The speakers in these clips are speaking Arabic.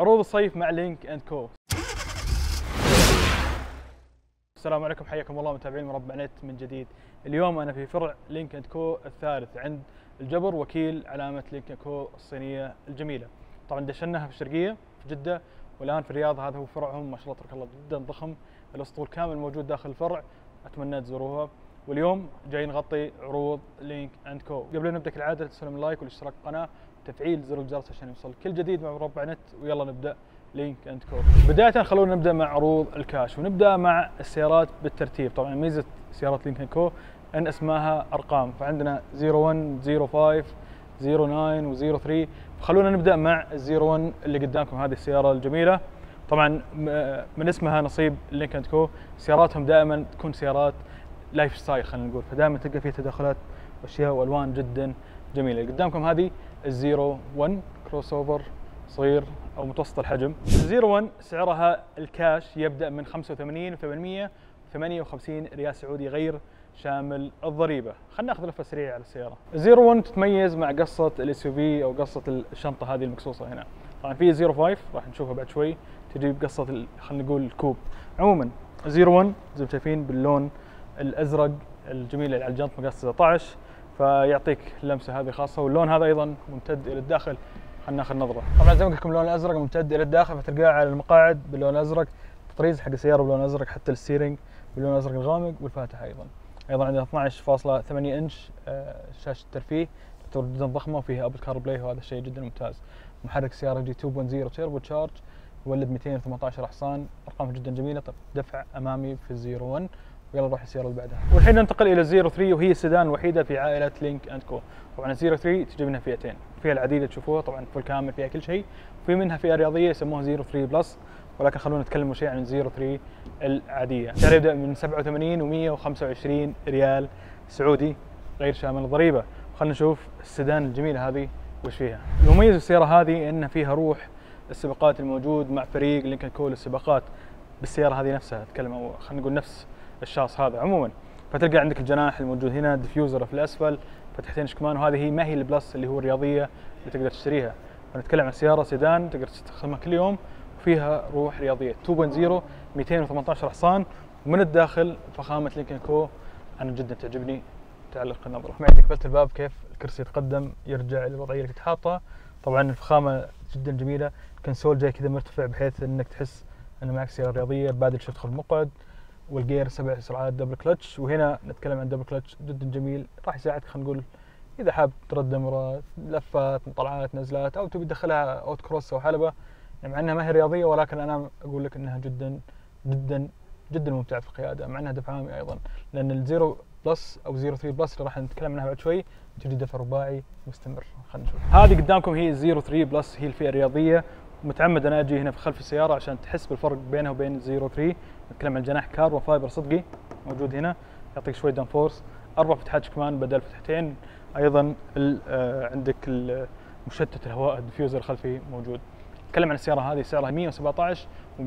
عروض الصيف مع لينك اند كو. السلام عليكم، حياكم الله متابعين مربع نت من جديد. اليوم انا في فرع لينك اند كو الثالث عند الجبر، وكيل علامه لينك اند كو الصينيه الجميله. طبعا دشناها في الشرقيه في جده، والان في الرياض. هذا هو فرعهم، ما شاء الله تبارك الله جدا ضخم، الاسطول كامل موجود داخل الفرع، اتمنى تزوروها. واليوم جاي نغطي عروض لينك اند كو. قبل ان نبدا كالعاده تسوون لايك والاشتراك بالقناه وتفعيل زر الجرس عشان يوصل كل جديد مع مربع نت. ويلا نبدا لينك اند كو. بدايه خلونا نبدا مع عروض الكاش، ونبدا مع السيارات بالترتيب. طبعا ميزه سيارات لينك اند كو ان اسمها ارقام، فعندنا 01 05 09 و03. فخلونا نبدا مع ال01 اللي قدامكم، هذه السياره الجميله. طبعا من اسمها نصيب لينك اند كو، سياراتهم دائما تكون سيارات لايف ستايل خلينا نقول، فدائما تلقى فيها تداخلات واشياء والوان جدا جميله. اللي قدامكم هذه الزيرو 1 كروس اوفر صغير او متوسط الحجم. الزيرو 1 سعرها الكاش يبدا من 85,858 ريال سعودي غير شامل الضريبه. خلينا ناخذ لفه سريعه على السياره. الزيرو 1 تتميز مع قصه الاس يو في او قصه الشنطه هذه المقصوصه هنا. طبعا في زيرو 5 راح نشوفها بعد شوي تجي بقصه خلينا نقول الكوب. عموما الزيرو 1 زي ما شايفين باللون الازرق الجميل على الجنط مقاس 19، فيعطيك اللمسه هذه خاصه. واللون هذا ايضا ممتد الى الداخل، خلينا ناخذ نظره. طبعا زي ما قلت لكم اللون الازرق ممتد الى الداخل، فتلقاه على المقاعد باللون الازرق، التطريز حق السياره باللون الازرق، حتى الستيرنج باللون الازرق الغامق، والفاتحه ايضا عندنا 12.8 انش شاشه ترفيه تعتبر جدا ضخمه، وفيها ابل كار بلاي، وهذا الشيء جدا ممتاز. محرك سياره جي 2.0 تيربو تشارج، يولد 218 حصان، ارقام جدا جميله. طب دفع امامي في الزيرو 1. ويلا نروح السياره اللي بعدها. والحين ننتقل الى الزيرو 3، وهي السيدان الوحيده في عائله لينك اند كو. طبعا الزيرو 3 تجي منها فئتين، فيها العديده تشوفوها طبعا فل كامل فيها كل شيء، وفي منها فئه رياضيه يسموها زيرو 3 بلس، ولكن خلونا نتكلم شيء عن الزيرو 3 العاديه. سعرها يبدا من 87 و125 ريال سعودي غير شامل الضريبه. خلينا نشوف السيدان الجميله هذه وش فيها. المميز السياره هذه ان فيها روح السباقات الموجود مع فريق لينك اند كو للسباقات بالسياره هذه نفسها. اتكلم او خلينا نقول نفس الشاص هذا. عموما فتلقى عندك الجناح الموجود هنا، ديفيوزر في الاسفل، فتحتين شكمان، وهذه هي ما هي البلس اللي هو الرياضيه اللي تقدر تشتريها. فنتكلم عن سياره سيدان تقدر تستخدمها كل يوم، وفيها روح رياضيه. 2.0 218 حصان، ومن الداخل فخامه لينك اند كو انا جدا تعجبني. تعلق النظره. معي قفلت الباب كيف الكرسي يتقدم يرجع للوضعيه اللي كنت حاطه. طبعا الفخامه جدا جميله، الكنسول جاي كذا مرتفع بحيث انك تحس ان معك سياره رياضيه. بادل شفت خلف المقعد، والجير 7 سرعات دبل كلتش. وهنا نتكلم عن دبل كلتش جدا جميل، راح يساعدك خلينا نقول اذا حاب ترد دمره لفات طلعات نزلات، او تبي تدخلها اوت كروس او حلبه. يعني مع انها ما هي رياضيه، ولكن انا اقول لك انها جدا جدا جدا ممتعه في القياده، مع انها دفع عامي ايضا، لان الزيرو بلس او زيرو 3 بلس اللي راح نتكلم عنها بعد شوي تجي دفع رباعي مستمر. خلينا نشوف. هذه قدامكم هي الزيرو 3 بلس، هي الفئه الرياضيه. متعمد انا اجي هنا في خلف السياره عشان تحس بالفرق بينها وبين الزيرو 3. نتكلم عن جناح كاربون فايبر صدقي موجود هنا، يعطيك شوي دان فورس. 4 فتحات كمان بدل فتحتين. ايضا عندك مشتت الهواء الديفيوزر الخلفي موجود. نتكلم عن السياره هذه سعرها 117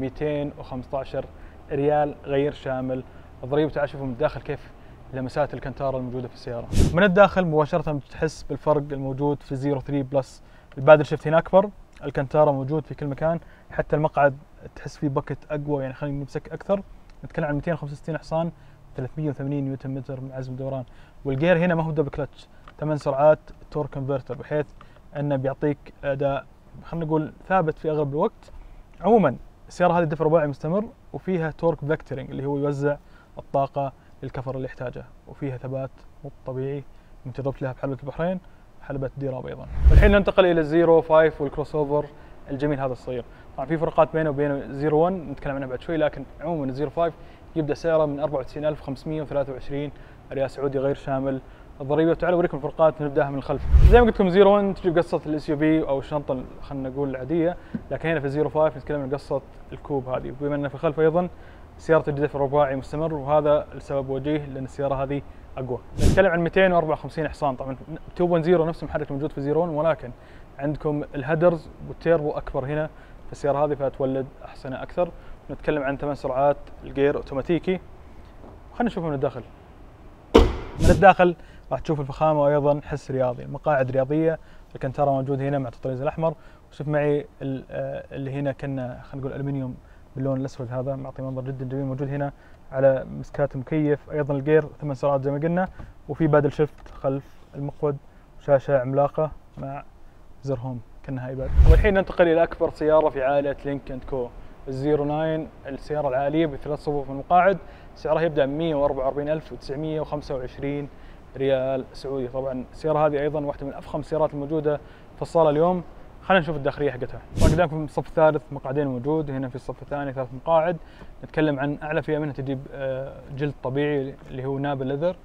و215 ريال غير شامل الضريبه. تعال شوفوا من الداخل كيف لمسات الكنتارة الموجودة في السيارة. من الداخل مباشرة تحس بالفرق الموجود في زيرو 3 بلس. البادل شفت هنا أكبر، الكنتارة موجود في كل مكان، حتى المقعد تحس فيه بكت أقوى، يعني خلينا نمسك أكثر. نتكلم عن 265 حصان، 380 نيوتن متر من عزم الدوران. والجير هنا ما هو دبل كلتش، 8 سرعات تورك كونفرتر، بحيث أنه بيعطيك أداء خلينا نقول ثابت في أغلب الوقت. عموما السيارة هذه دفع رباعي مستمر، وفيها تورك فيكتورينج اللي هو يوزع الطاقة للكفر اللي يحتاجه، وفيها ثبات مو طبيعي. انت ضبط لها بحلبة البحرين وحلبة ديراب ايضا. والحين ننتقل الى الزيرو 5 والكروس اوفر الجميل هذا الصغير. طبعا في فرقات بينه وبين الزيرو 1 نتكلم عنها بعد شوي، لكن عموما الزيرو 5 يبدا سعره من 94,523 ريال سعودي غير شامل الضريبه. تعالوا اوريكم الفرقات، نبداها من الخلف. زي ما قلت لكم زيرو 1 تجيب قصه الاس يو في او الشنطه خلينا نقول العاديه، لكن هنا في الزيرو 5 نتكلم عن قصه الكوب هذه. بما انه في الخلف ايضا سيارة الدفع الرباعي مستمر، وهذا السبب وجيه لان السيارة هذه اقوى. نتكلم عن 254 حصان. طبعا 2.0 نفس المحرك الموجود في زيرو 1، ولكن عندكم الهيدرز والتيربو اكبر هنا في السيارة هذه، فتولد احسنة اكثر. نتكلم عن 8 سرعات الجير اوتوماتيكي. خلينا نشوفه من الداخل. من الداخل راح تشوف الفخامة وايضا حس رياضي، المقاعد رياضية، الكنتارة موجود هنا مع التطريز الاحمر، شوف معي اللي هنا كنا خلينا نقول الومنيوم باللون الاسود، هذا معطي منظر جدا جميل. موجود هنا على مسكات المكيف، ايضا الجير 8 سرعات زي ما قلنا، وفي بادل شيفت خلف المقود، شاشه عملاقه مع زر هوم كانها ايباد. والحين ننتقل الى اكبر سياره في عائله لينك اند كو، الزيرو 9، السياره العاليه بثلاث صفوف من المقاعد. سعرها يبدا من 144,925 ريال سعودي. طبعا السياره هذه ايضا واحده من افخم السيارات الموجوده في الصاله اليوم. خلينا نشوف الداخليه حقتها. طبعا قدامكم الصف الثالث مقعدين موجود، هنا في الصف الثاني 3 مقاعد. نتكلم عن اعلى فئه منها تجيب جلد طبيعي اللي هو ناب ليذر،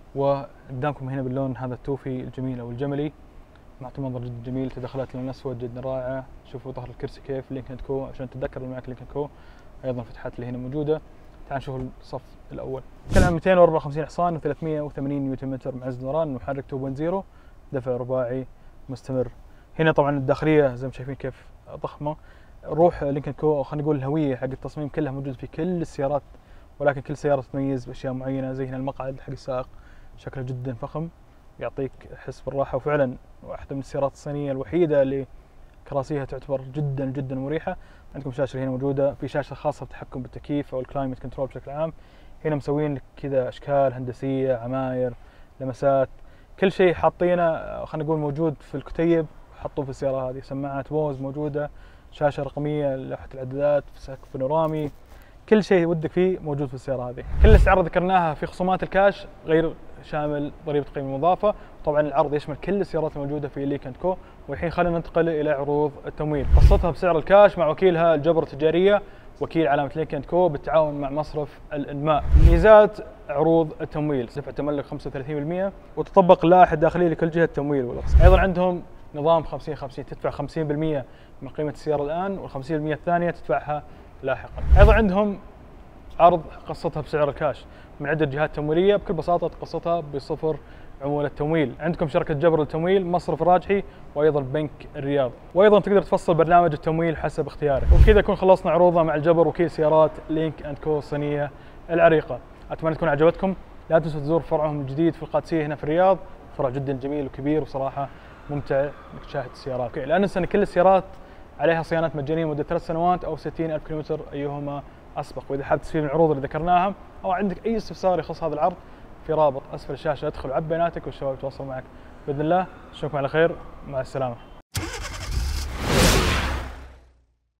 وقدامكم هنا باللون هذا التوفي الجميل او الجملي، معطي منظر جدا جميل. تدخلات اللون الاسود جدا رائعه. شوفوا ظهر الكرسي كيف لينك اند كو عشان تتذكر اللي معك لينك اند كو. ايضا فتحات اللي هنا موجوده. تعال نشوف الصف الاول. نتكلم عن 254 حصان و380 نيوتن متر مع دوران، محرك 2.0، دفع رباعي مستمر. هنا طبعا الداخليه زي ما شايفين كيف ضخمه. روح لينك اند كو او خلينا نقول الهويه حق التصميم كلها موجوده في كل السيارات، ولكن كل سياره تتميز باشياء معينه. زي هنا المقعد حق السائق شكله جدا فخم، يعطيك حس بالراحه، وفعلا واحده من السيارات الصينيه الوحيده اللي كراسيها تعتبر جدا جدا مريحه. عندكم شاشه هنا موجوده، في شاشه خاصه بالتحكم بالتكييف او الكلايمت كنترول بشكل عام. هنا مسوين لك كذا اشكال هندسيه، عماير، لمسات، كل شيء حاطينه خلينا نقول موجود في الكتيب حطوه في السياره هذه. سماعات بوز موجوده، شاشه رقميه، لوحه الاعدادات، سقف بانورامي، كل شيء ودك فيه موجود في السياره هذه. كل الاسعار ذكرناها في خصومات الكاش غير شامل ضريبه القيمه المضافه. طبعا العرض يشمل كل السيارات الموجوده في لينك اند كو. والحين خلينا ننتقل الى عروض التمويل. قصتها بسعر الكاش مع وكيلها الجبر التجاريه، وكيل علامه لينك اند كو بالتعاون مع مصرف الانماء. ميزات عروض التمويل: دفع تملك 35%، وتطبق اللائحه الداخليه لكل جهه تمويل والاقساط. ايضا عندهم نظام 50-50، تدفع 50% من قيمه السياره الان، وال50% الثانيه تدفعها لاحقا. ايضا عندهم عرض قسطها بسعر الكاش من عدة جهات تمويلية، بكل بساطة تقسطها بصفر عمولة تمويل. عندكم شركة جبر للتمويل، مصرف الراجحي، وأيضا بنك الرياض. وأيضا تقدر تفصل برنامج التمويل حسب اختيارك. وبكذا نكون خلصنا عروضنا مع الجبر، وكيل سيارات لينك اند كو الصينية العريقة. أتمنى تكون عجبتكم. لا تنسوا تزور فرعهم الجديد في القادسية هنا في الرياض، فرع جدا جميل وكبير وصراحة ممتع انك تشاهد السيارات. لا ننسى ان كل السيارات عليها صيانات مجانية مدة 3 سنوات أو 60,000 كيلومتر أيهما أسبق. وإذا حاب تستفيد من العروض اللي ذكرناها أو عندك أي استفسار يخص هذا العرض، في رابط أسفل الشاشة ادخل وعب بياناتك والشباب يتواصلوا معك بإذن الله. أشوفكم على خير، مع السلامة.